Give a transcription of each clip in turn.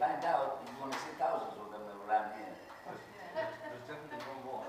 find out, you're going to see thousands of them around here. There's definitely one more.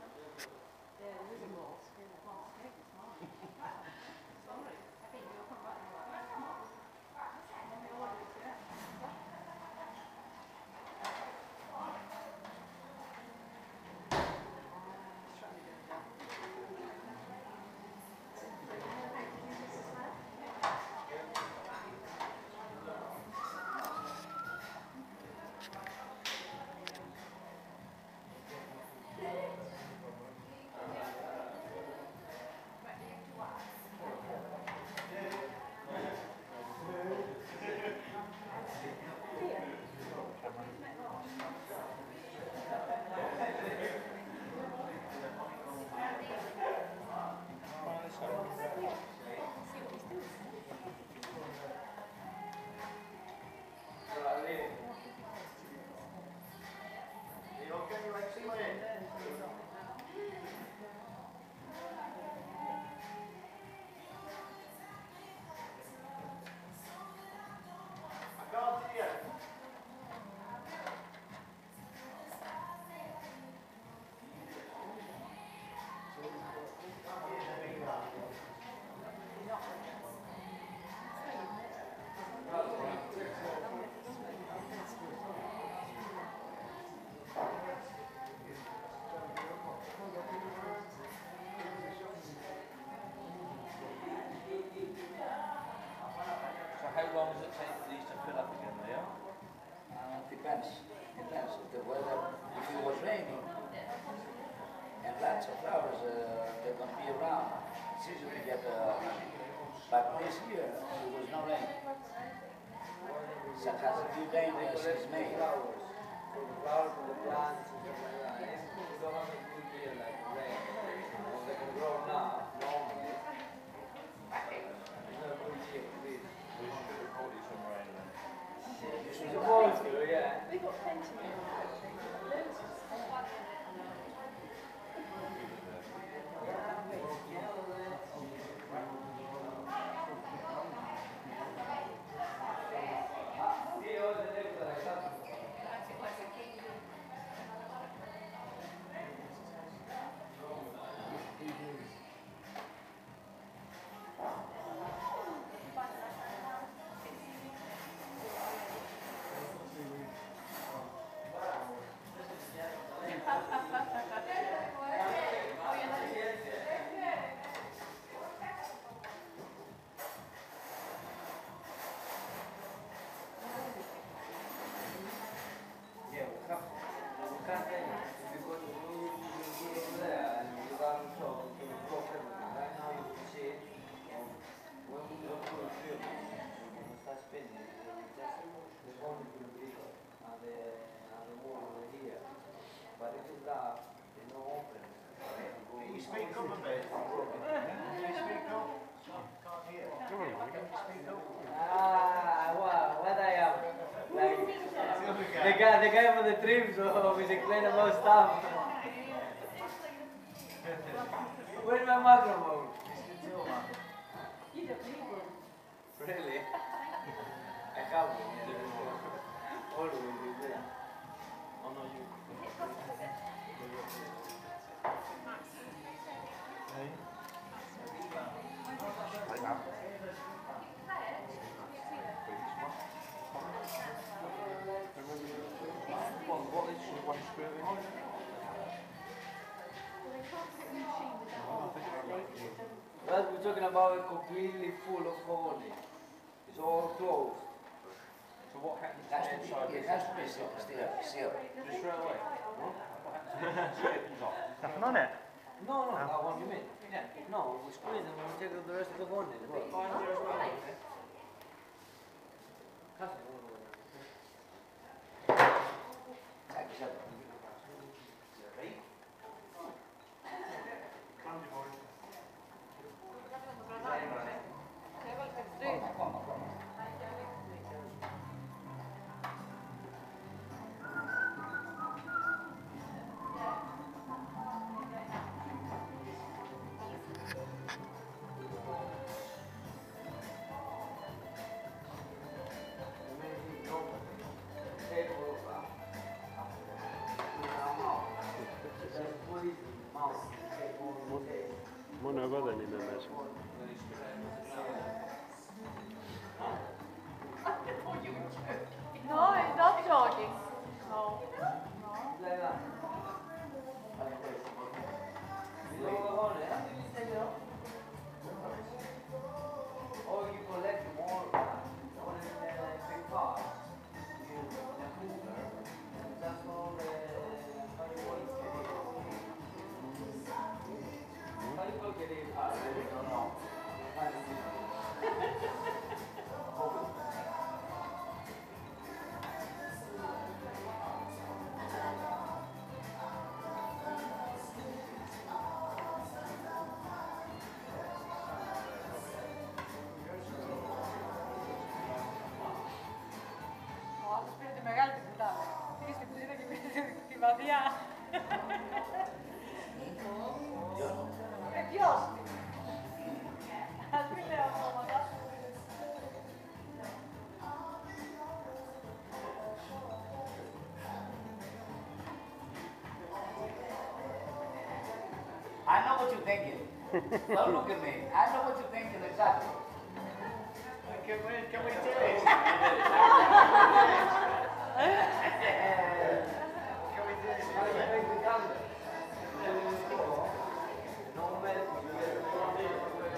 How long does it take for these to fill up again, Leo? Depends. Depends. If the weather, if it was raining and lots of flowers, they're going to be around. It's easy to get honey. But this year, there was no rain. So it has a few rain since May. Flowers for the plants and stuff like that. If you don't have a good year like rain, or they can grow now, normally, it's not a good year for this. We should have caught you some rain then. It's supposed to, yeah. We've got plenty of loads of stuff. Speak up a bit. Can you speak up? Can't hear. Can you speak up? What I am? Like, The the guy for the trip, so we explain about stuff. Where's my microphone? You don't need one. Really? I have one. Always is there. Oh no, you. What is your one screw in? Well, they can't put the machine without Well, we're talking about it completely full of honey. It's all closed. So what happens It has to to the inside? be, it has to be still. Just straight away? What happens to the skippings off? Nothing on it? No, that one you mean? Yeah. No, we squeeze and we'll take the rest of the honey as well. No, he's not jogging. No. Like that. You don't go on it? Or you collect more on a big part. You in a cooler. That's all how you call it? How you call it? I really don't know. Ο άλλος πήρε τη μεγάλη την κουτάλα. Πήγε στην κουζίνα και πήρε τη βαθιά. Ποιος? Ας μην λέω ονόματα. I know what you're thinking. Don't look at me. I know what you're thinking exactly. Can we do it? Can we do How you it? make the calendar? No matter.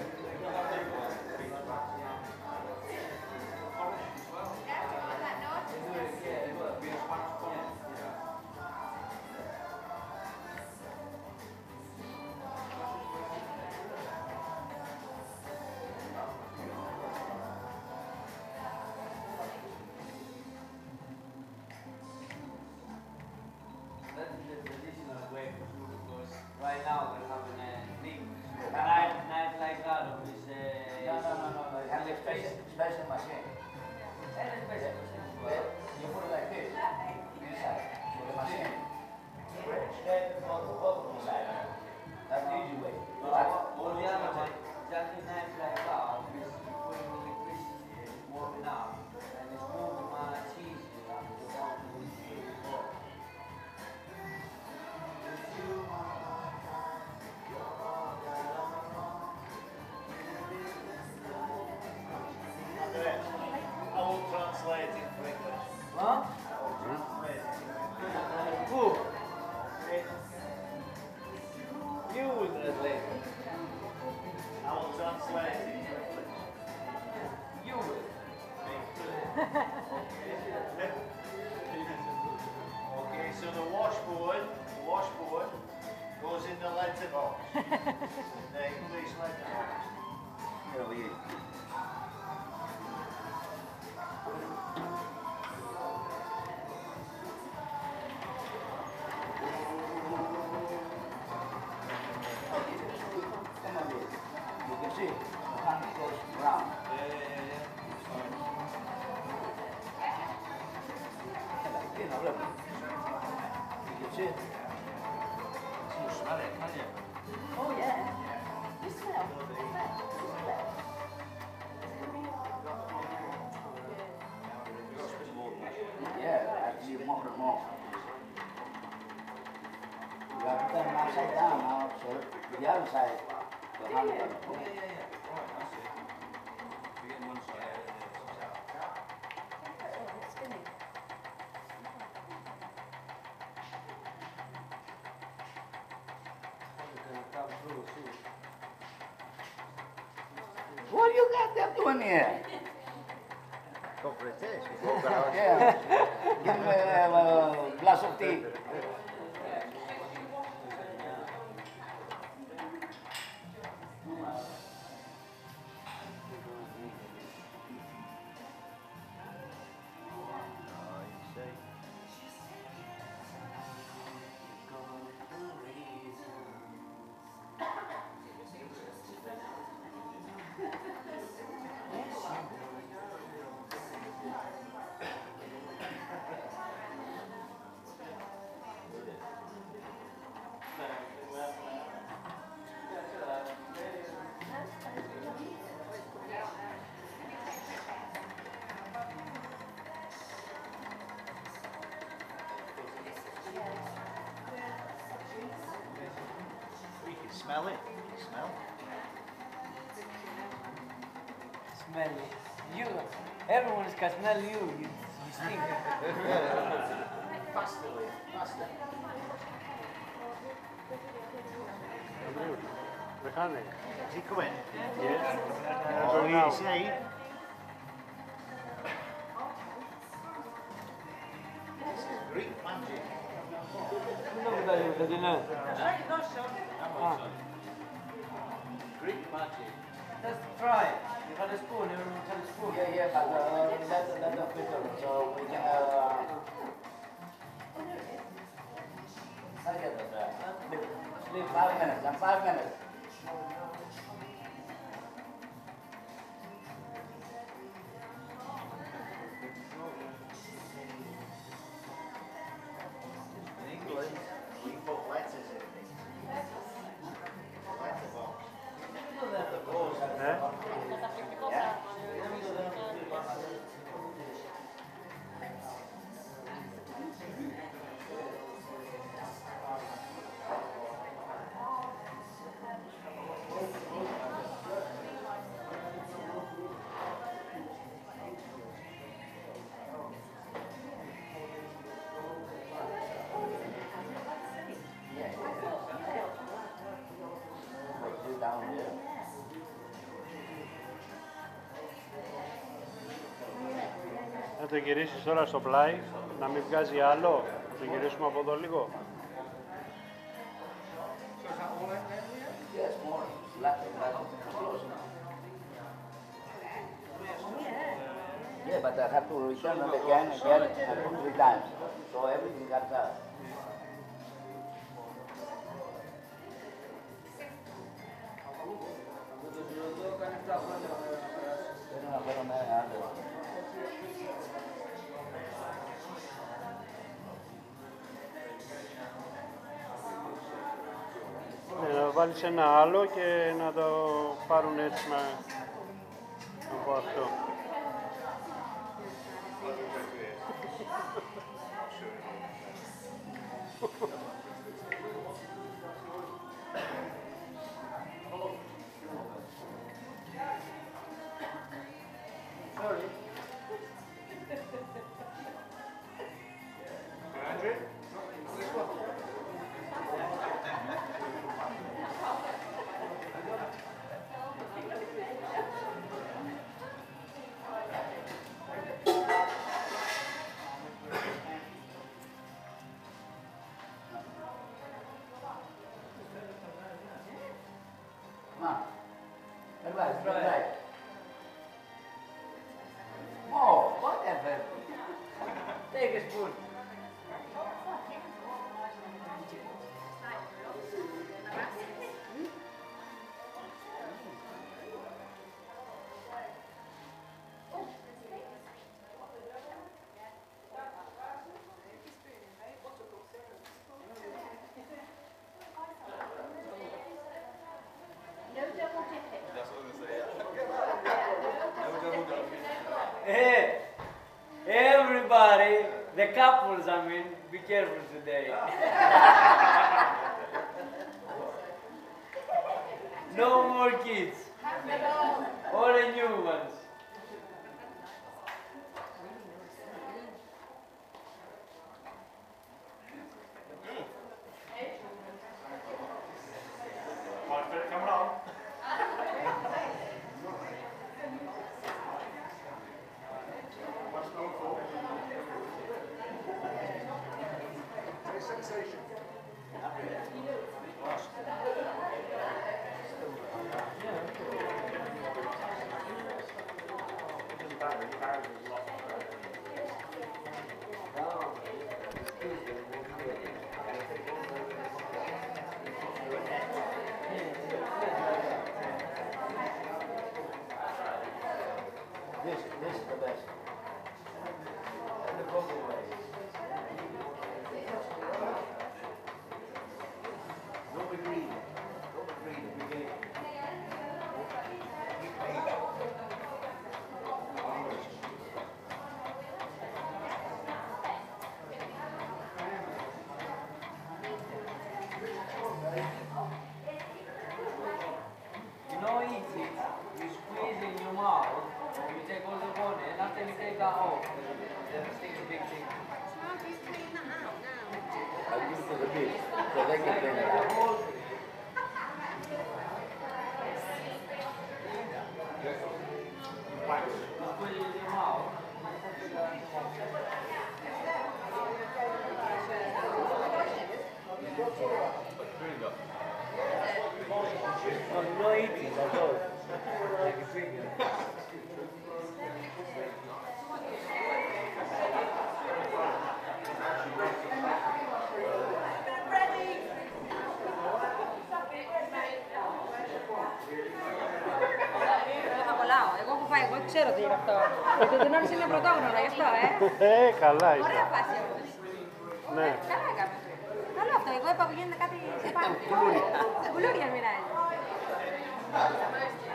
That is the traditional way for sure because right now they're having a thing. Night like that of this No. It has a special machine. and a special machine as well. You put it like this, inside, with the machine. Straight on the bottom side. That's the easy way. On the other one, just in nights like that, because when electricity is warming up and it's moving much easier without the before. Andres, I will translate it for English. Huh? I will translate it for English. Who? You will translate it. I will translate it for English. You will. Okay, so the washboard goes in the letterbox. The English letterbox. Here we go. Come on, you can see the hand goes round. You know, look. You can see it. You smell it, can you? Oh yeah. You smell. Smell. Yeah, actually more and more. You have to turn upside down now, so the other side, the hand goes. Come through soon. What you got them doing here? Go for a taste. Yeah. Give me a glass of tea. You can smell it. You can smell it. smelly. You, everyone can smell you. You stink. Faster way, faster. Mechanic. Is he coming? Yes. Oh, Going out. is he? This is Greek magic. Δεν είναι. Greek magic. Let's try it. You had a spoon, everyone had a spoon. Yeah, but let them filter it so we can. I get it. Leave 5 minutes. And 5 minutes. In England, we put letters in things. Letterbox. Ε, Καταπληκτικό Yeah. πράγμα. Put it down here. να το γυρίσεις τώρα στο πλάι, να μην βγάζει άλλο. Το γυρίσουμε από εδώ λίγο. Yes, more. Close enough. Yeah, but I have to return it again and put 3 times. So everything comes out. Θέλω να φέρω ένα άλλο. Να βάλεις ένα άλλο και να το πάρουν έτσι από αυτό. Come on. Advice, right. Oh, whatever. Take a spoon. Hey, everybody, the couples, I mean, be careful today. No more kids. Only new ones. Coming on. What's going for? Sensation. This is the best. And the cocoa way. Don't be greedy. Don't be greedy. Be greedy. You know, eat it, you squeeze in your mouth, δεν και πέντε. quelli di Mao. No eating at all. Like a finger. Απολάω. Εγώ έχω φάει, εγώ ξέρω τι είναι αυτό. Γιατί ο Δενόρης είναι πρωτόγνωρο, γι' αυτό, Καλά είσαι. Ωραία φάση όμως. Ναι. Καλά έκαμε. Καλό αυτό. Εγώ είπα που γίνεται κάτι σε πάνω. Κουλούρια μοιράζει.